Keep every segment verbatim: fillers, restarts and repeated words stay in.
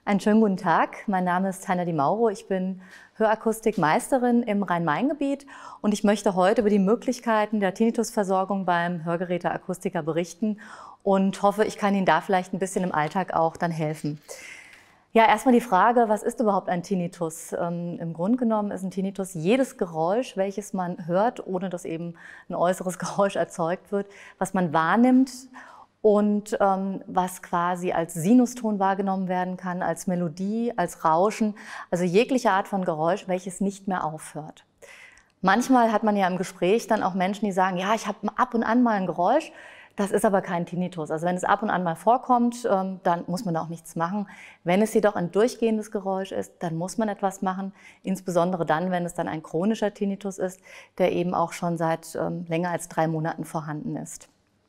Einen schönen guten Tag. Mein Name ist Tanja Di Mauro. Ich bin Hörakustikmeisterin im Rhein-Main-Gebiet und ich möchte heute über die Möglichkeiten der Tinnitusversorgung beim Hörgeräteakustiker berichten und hoffe, ich kann Ihnen da vielleicht ein bisschen im Alltag auch dann helfen. Ja, erstmal die Frage, was ist überhaupt ein Tinnitus? Ähm, Im Grunde genommen ist ein Tinnitus jedes Geräusch, welches man hört, ohne dass eben ein äußeres Geräusch erzeugt wird, was man wahrnimmt und ähm, was quasi als Sinuston wahrgenommen werden kann, als Melodie, als Rauschen, also jegliche Art von Geräusch, welches nicht mehr aufhört. Manchmal hat man ja im Gespräch dann auch Menschen, die sagen, ja, ich habe ab und an mal ein Geräusch, das ist aber kein Tinnitus. Also wenn es ab und an mal vorkommt, ähm, dann muss man da auch nichts machen. Wenn es jedoch ein durchgehendes Geräusch ist, dann muss man etwas machen, insbesondere dann, wenn es dann ein chronischer Tinnitus ist, der eben auch schon seit ähm, länger als drei Monaten vorhanden ist.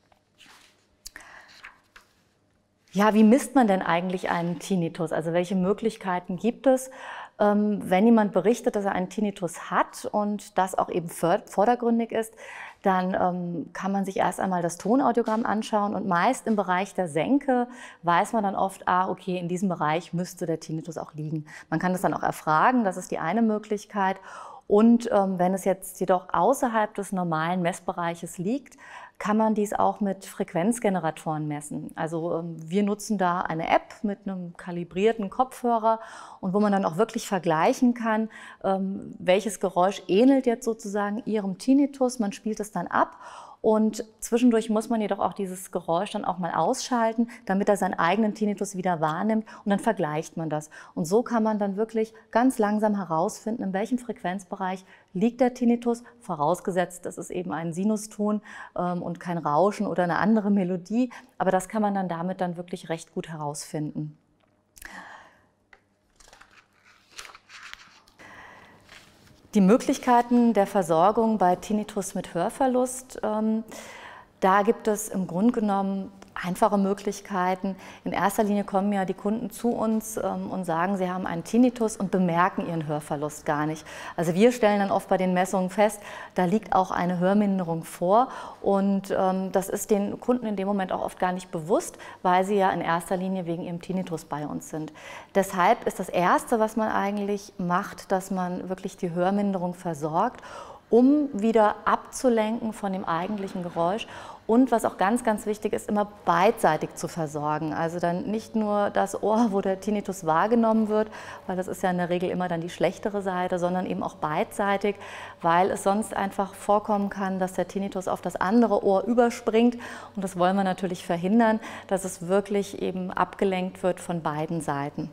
Ja, wie misst man denn eigentlich einen Tinnitus? Also welche Möglichkeiten gibt es, ähm, wenn jemand berichtet, dass er einen Tinnitus hat und das auch eben vordergründig ist, dann ähm, kann man sich erst einmal das Tonaudiogramm anschauen und meist im Bereich der Senke weiß man dann oft, ah, okay, in diesem Bereich müsste der Tinnitus auch liegen. Man kann das dann auch erfragen, das ist die eine Möglichkeit. Und ähm, wenn es jetzt jedoch außerhalb des normalen Messbereiches liegt, kann man dies auch mit Frequenzgeneratoren messen. Also ähm, wir nutzen da eine App mit einem kalibrierten Kopfhörer und wo man dann auch wirklich vergleichen kann, ähm, welches Geräusch ähnelt jetzt sozusagen Ihrem Tinnitus. Man spielt es dann ab. Und zwischendurch muss man jedoch auch dieses Geräusch dann auch mal ausschalten, damit er seinen eigenen Tinnitus wieder wahrnimmt und dann vergleicht man das. Und so kann man dann wirklich ganz langsam herausfinden, in welchem Frequenzbereich liegt der Tinnitus, vorausgesetzt, das ist eben ein Sinuston ähm, und kein Rauschen oder eine andere Melodie. Aber das kann man dann damit dann wirklich recht gut herausfinden. Die Möglichkeiten der Versorgung bei Tinnitus mit Hörverlust, ähm, da gibt es im Grunde genommen einfache Möglichkeiten. In erster Linie kommen ja die Kunden zu uns ähm, und sagen, sie haben einen Tinnitus und bemerken ihren Hörverlust gar nicht. Also wir stellen dann oft bei den Messungen fest, da liegt auch eine Hörminderung vor und ähm, das ist den Kunden in dem Moment auch oft gar nicht bewusst, weil sie ja in erster Linie wegen ihrem Tinnitus bei uns sind. Deshalb ist das Erste, was man eigentlich macht, dass man wirklich die Hörminderung versorgt, um wieder abzulenken von dem eigentlichen Geräusch. Und was auch ganz, ganz wichtig ist, immer beidseitig zu versorgen. Also dann nicht nur das Ohr, wo der Tinnitus wahrgenommen wird, weil das ist ja in der Regel immer dann die schlechtere Seite, sondern eben auch beidseitig, weil es sonst einfach vorkommen kann, dass der Tinnitus auf das andere Ohr überspringt. Und das wollen wir natürlich verhindern, dass es wirklich eben abgelenkt wird von beiden Seiten.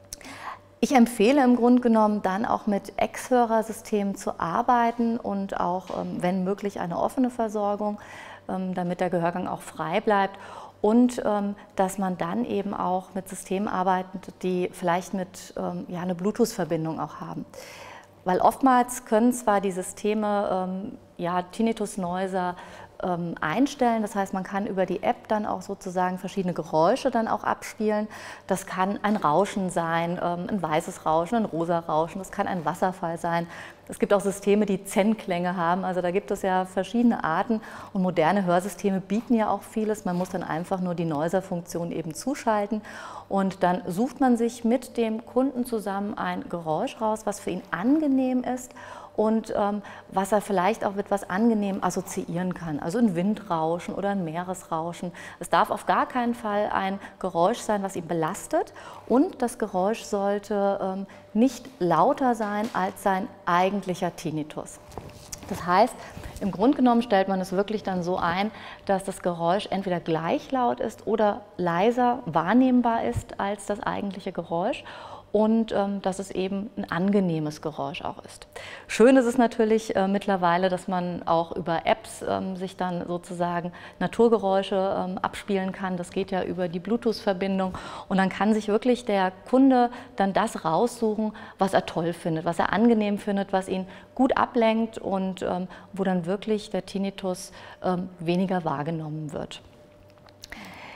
Ich empfehle im Grunde genommen dann auch mit Ex-Hörersystemen zu arbeiten und auch, wenn möglich, eine offene Versorgung, damit der Gehörgang auch frei bleibt und dass man dann eben auch mit Systemen arbeitet, die vielleicht mit ja, eine Bluetooth-Verbindung auch haben. Weil oftmals können zwar die Systeme ja, Tinnitus-Noiser einstellen. Das heißt, man kann über die App dann auch sozusagen verschiedene Geräusche dann auch abspielen. Das kann ein Rauschen sein, ein weißes Rauschen, ein rosa Rauschen, das kann ein Wasserfall sein. Es gibt auch Systeme, die Zen-Klänge haben, also da gibt es ja verschiedene Arten und moderne Hörsysteme bieten ja auch vieles. Man muss dann einfach nur die Noiser-Funktion eben zuschalten und dann sucht man sich mit dem Kunden zusammen ein Geräusch raus, was für ihn angenehm ist und ähm, was er vielleicht auch mit was angenehm assoziieren kann. Also ein Windrauschen oder ein Meeresrauschen. Es darf auf gar keinen Fall ein Geräusch sein, was ihn belastet und das Geräusch sollte ähm, nicht lauter sein als sein eigentlicher Tinnitus. Das heißt, im Grunde genommen stellt man es wirklich dann so ein, dass das Geräusch entweder gleich laut ist oder leiser wahrnehmbar ist als das eigentliche Geräusch. Und ähm, dass es eben ein angenehmes Geräusch auch ist. Schön ist es natürlich äh, mittlerweile, dass man auch über Apps ähm, sich dann sozusagen Naturgeräusche ähm, abspielen kann. Das geht ja über die Bluetooth-Verbindung und dann kann sich wirklich der Kunde dann das raussuchen, was er toll findet, was er angenehm findet, was ihn gut ablenkt und ähm, wo dann wirklich der Tinnitus ähm, weniger wahrgenommen wird.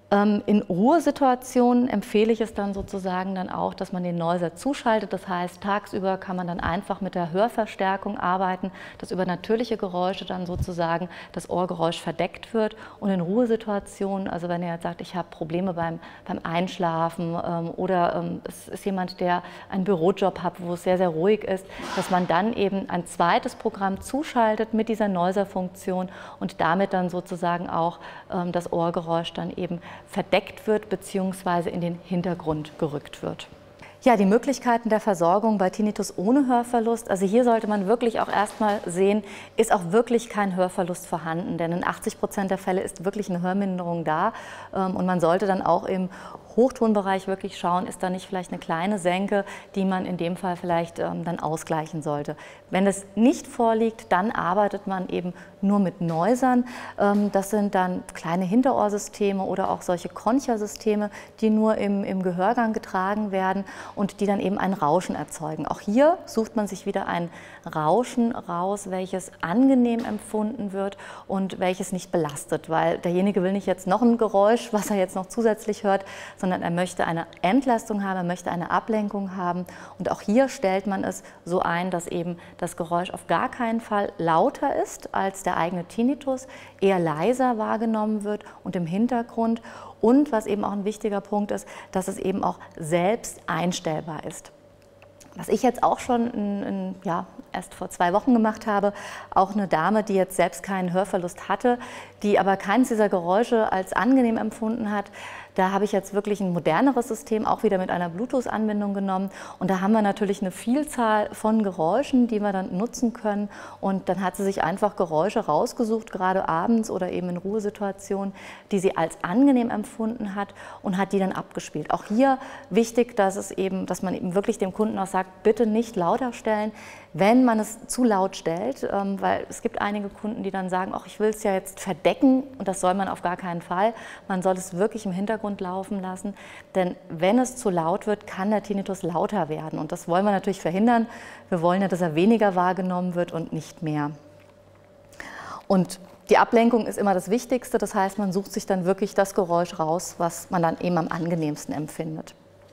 In Ruhesituationen empfehle ich es dann sozusagen dann auch, dass man den Noiser zuschaltet. Das heißt, tagsüber kann man dann einfach mit der Hörverstärkung arbeiten, dass über natürliche Geräusche dann sozusagen das Ohrgeräusch verdeckt wird. Und in Ruhesituationen, also wenn ihr jetzt sagt, ich habe Probleme beim, beim Einschlafen ähm, oder ähm, es ist jemand, der einen Bürojob hat, wo es sehr, sehr ruhig ist, dass man dann eben ein zweites Programm zuschaltet mit dieser Noiser-Funktion und damit dann sozusagen auch ähm, das Ohrgeräusch dann eben verdeckt wird bzw. in den Hintergrund gerückt wird. Ja, die Möglichkeiten der Versorgung bei Tinnitus ohne Hörverlust, also hier sollte man wirklich auch erstmal sehen, ist auch wirklich kein Hörverlust vorhanden, denn in achtzig Prozent der Fälle ist wirklich eine Hörminderung da und man sollte dann auch im Hochtonbereich wirklich schauen, ist da nicht vielleicht eine kleine Senke, die man in dem Fall vielleicht ähm, dann ausgleichen sollte. Wenn es nicht vorliegt, dann arbeitet man eben nur mit Neusern. Ähm, das sind dann kleine Hinterohrsysteme oder auch solche Concha-Systeme, die nur im, im Gehörgang getragen werden und die dann eben ein Rauschen erzeugen. Auch hier sucht man sich wieder ein Rauschen raus, welches angenehm empfunden wird und welches nicht belastet, weil derjenige will nicht jetzt noch ein Geräusch, was er jetzt noch zusätzlich hört, sondern er möchte eine Entlastung haben, er möchte eine Ablenkung haben. Und auch hier stellt man es so ein, dass eben das Geräusch auf gar keinen Fall lauter ist als der eigene Tinnitus, eher leiser wahrgenommen wird und im Hintergrund. Und was eben auch ein wichtiger Punkt ist, dass es eben auch selbst einstellbar ist. Was ich jetzt auch schon in, in, ja, erst vor zwei Wochen gemacht habe, auch eine Dame, die jetzt selbst keinen Hörverlust hatte, die aber keines dieser Geräusche als angenehm empfunden hat. Da habe ich jetzt wirklich ein moderneres System, auch wieder mit einer Bluetooth-Anbindung genommen. Und da haben wir natürlich eine Vielzahl von Geräuschen, die wir dann nutzen können. Und dann hat sie sich einfach Geräusche rausgesucht, gerade abends oder eben in Ruhesituationen, die sie als angenehm empfunden hat und hat die dann abgespielt. Auch hier wichtig, dass es eben, dass man eben wirklich dem Kunden auch sagt, bitte nicht lauter stellen, wenn man es zu laut stellt, ähm, weil es gibt einige Kunden, die dann sagen, ach, ich will es ja jetzt verdecken und das soll man auf gar keinen Fall. Man soll es wirklich im Hintergrund laufen lassen, denn wenn es zu laut wird, kann der Tinnitus lauter werden und das wollen wir natürlich verhindern. Wir wollen ja, dass er weniger wahrgenommen wird und nicht mehr. Und die Ablenkung ist immer das Wichtigste, das heißt, man sucht sich dann wirklich das Geräusch raus, was man dann eben am angenehmsten empfindet.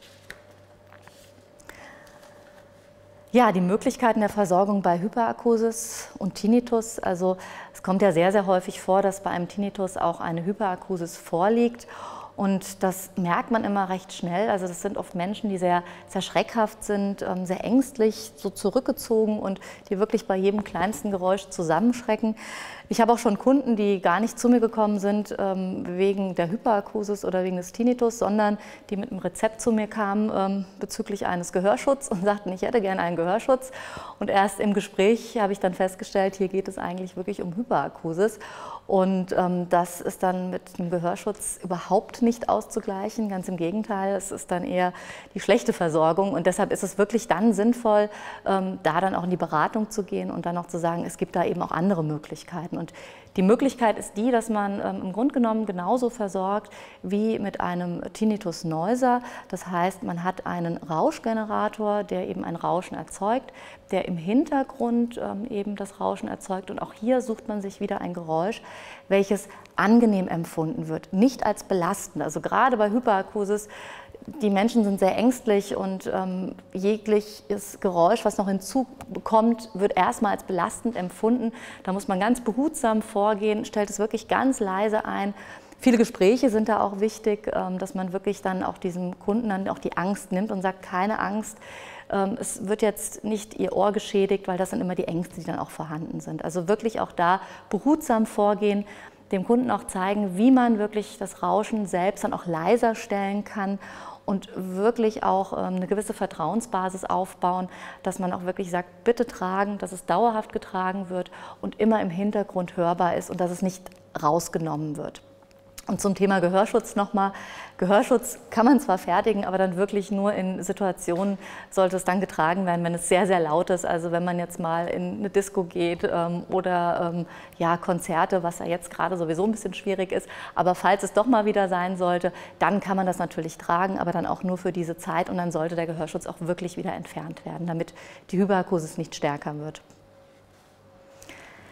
Ja, die Möglichkeiten der Versorgung bei Hyperakusis und Tinnitus. Also es kommt ja sehr, sehr häufig vor, dass bei einem Tinnitus auch eine Hyperakusis vorliegt. Und das merkt man immer recht schnell. Also das sind oft Menschen, die sehr, sehr schreckhaft sind, sehr ängstlich, so zurückgezogen und die wirklich bei jedem kleinsten Geräusch zusammenschrecken. Ich habe auch schon Kunden, die gar nicht zu mir gekommen sind ähm, wegen der Hyperakusis oder wegen des Tinnitus, sondern die mit einem Rezept zu mir kamen ähm, bezüglich eines Gehörschutzes und sagten, ich hätte gerne einen Gehörschutz. Und erst im Gespräch habe ich dann festgestellt, hier geht es eigentlich wirklich um Hyperakusis. Und ähm, das ist dann mit einem Gehörschutz überhaupt nicht auszugleichen. Ganz im Gegenteil, es ist dann eher die schlechte Versorgung. Und deshalb ist es wirklich dann sinnvoll, ähm, da dann auch in die Beratung zu gehen und dann auch zu sagen, es gibt da eben auch andere Möglichkeiten. Und die Möglichkeit ist die, dass man ähm, im Grunde genommen genauso versorgt wie mit einem Tinnitus Noiser. Das heißt, man hat einen Rauschgenerator, der eben ein Rauschen erzeugt, der im Hintergrund ähm, eben das Rauschen erzeugt. Und auch hier sucht man sich wieder ein Geräusch, welches angenehm empfunden wird, nicht als belastend. Also gerade bei Hyperakusis, die Menschen sind sehr ängstlich und ähm, jegliches Geräusch, was noch hinzukommt, wird erstmal als belastend empfunden. Da muss man ganz behutsam vorgehen, stellt es wirklich ganz leise ein. Viele Gespräche sind da auch wichtig, ähm, dass man wirklich dann auch diesem Kunden dann auch die Angst nimmt und sagt, keine Angst, ähm, es wird jetzt nicht Ihr Ohr geschädigt, weil das sind immer die Ängste, die dann auch vorhanden sind. Also wirklich auch da behutsam vorgehen, dem Kunden auch zeigen, wie man wirklich das Rauschen selbst dann auch leiser stellen kann und wirklich auch eine gewisse Vertrauensbasis aufbauen, dass man auch wirklich sagt, bitte tragen, dass es dauerhaft getragen wird und immer im Hintergrund hörbar ist und dass es nicht rausgenommen wird. Und zum Thema Gehörschutz nochmal. Gehörschutz kann man zwar fertigen, aber dann wirklich nur in Situationen sollte es dann getragen werden, wenn es sehr, sehr laut ist. Also wenn man jetzt mal in eine Disco geht ähm, oder ähm, ja, Konzerte, was ja jetzt gerade sowieso ein bisschen schwierig ist. Aber falls es doch mal wieder sein sollte, dann kann man das natürlich tragen, aber dann auch nur für diese Zeit. Und dann sollte der Gehörschutz auch wirklich wieder entfernt werden, damit die Hyperakusis nicht stärker wird.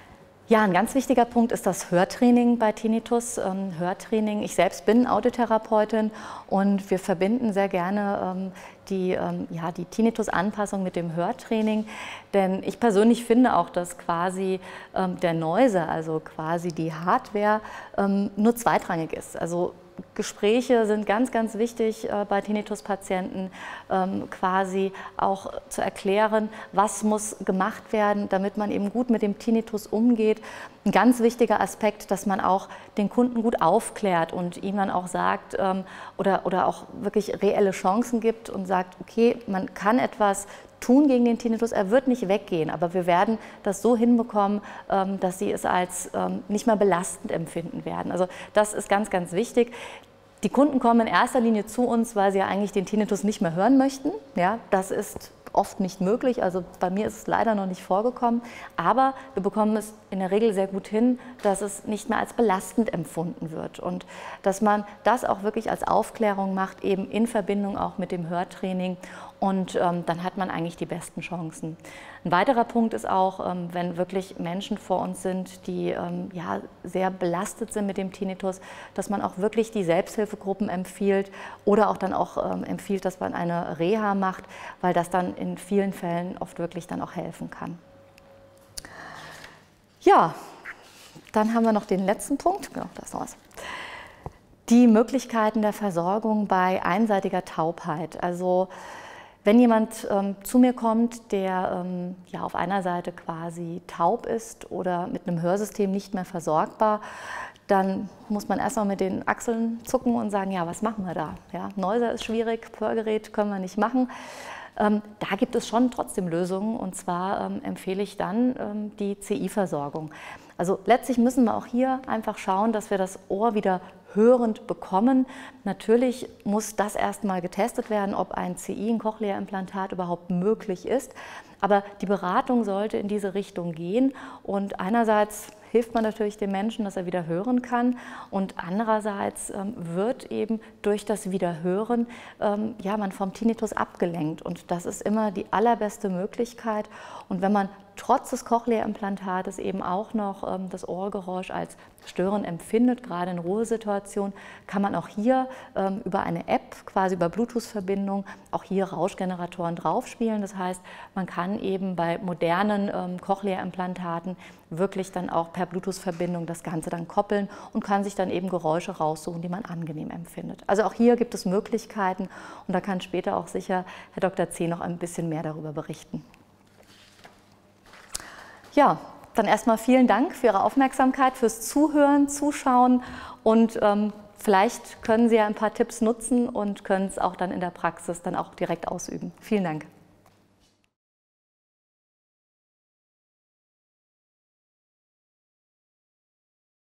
Ja, ein ganz wichtiger Punkt ist das Hörtraining bei Tinnitus. Ähm, Hörtraining. Ich selbst bin Audiotherapeutin und wir verbinden sehr gerne ähm, die, ähm, ja, die Tinnitus-Anpassung mit dem Hörtraining. Denn ich persönlich finde auch, dass quasi ähm, der Noiser, also quasi die Hardware, ähm, nur zweitrangig ist. Also Gespräche sind ganz, ganz wichtig äh, bei Tinnitus-Patienten, ähm, quasi auch zu erklären, was muss gemacht werden, damit man eben gut mit dem Tinnitus umgeht. Ein ganz wichtiger Aspekt, dass man auch den Kunden gut aufklärt und ihm dann auch sagt ähm, oder, oder auch wirklich reelle Chancen gibt und sagt, okay, man kann etwas tun gegen den Tinnitus, er wird nicht weggehen, aber wir werden das so hinbekommen, ähm, dass sie es als ähm, nicht mehr belastend empfinden werden. Also das ist ganz, ganz wichtig. Die Kunden kommen in erster Linie zu uns, weil sie ja eigentlich den Tinnitus nicht mehr hören möchten. Ja, das ist oft nicht möglich, also bei mir ist es leider noch nicht vorgekommen, aber wir bekommen es in der Regel sehr gut hin, dass es nicht mehr als belastend empfunden wird und dass man das auch wirklich als Aufklärung macht, eben in Verbindung auch mit dem Hörtraining und ähm, dann hat man eigentlich die besten Chancen. Ein weiterer Punkt ist auch, ähm, wenn wirklich Menschen vor uns sind, die ähm, ja, sehr belastet sind mit dem Tinnitus, dass man auch wirklich die Selbsthilfegruppen empfiehlt oder auch dann auch ähm, empfiehlt, dass man eine Reha macht, weil das dann in vielen Fällen oft wirklich dann auch helfen kann. Ja, dann haben wir noch den letzten Punkt. Ja, da ist noch was. Die Möglichkeiten der Versorgung bei einseitiger Taubheit. Also wenn jemand ähm, zu mir kommt, der ähm, ja, auf einer Seite quasi taub ist oder mit einem Hörsystem nicht mehr versorgbar, dann muss man erstmal mit den Achseln zucken und sagen, ja, was machen wir da? Ja, Noiser ist schwierig, Hörgerät können wir nicht machen. Ähm, da gibt es schon trotzdem Lösungen und zwar ähm, empfehle ich dann ähm, die C I-Versorgung. Also letztlich müssen wir auch hier einfach schauen, dass wir das Ohr wieder hörend bekommen. Natürlich muss das erstmal getestet werden, ob ein C I, ein Cochlea-Implantat überhaupt möglich ist. Aber die Beratung sollte in diese Richtung gehen und einerseits hilft man natürlich dem Menschen, dass er wieder hören kann und andererseits ähm, wird eben durch das Wiederhören ähm, ja, man vom Tinnitus abgelenkt und das ist immer die allerbeste Möglichkeit und wenn man trotz des Cochlea-Implantates eben auch noch ähm, das Ohrgeräusch als störend empfindet, gerade in Ruhesituationen, kann man auch hier ähm, über eine App, quasi über Bluetooth-Verbindung, auch hier Rauschgeneratoren draufspielen. Das heißt, man kann eben bei modernen ähm, Cochlea-Implantaten wirklich dann auch per Bluetooth-Verbindung das Ganze dann koppeln und kann sich dann eben Geräusche raussuchen, die man angenehm empfindet. Also auch hier gibt es Möglichkeiten und da kann später auch sicher Herr Doktor C. noch ein bisschen mehr darüber berichten. Ja, dann erstmal vielen Dank für Ihre Aufmerksamkeit, fürs Zuhören, Zuschauen und ähm, vielleicht können Sie ja ein paar Tipps nutzen und können es auch dann in der Praxis dann auch direkt ausüben. Vielen Dank.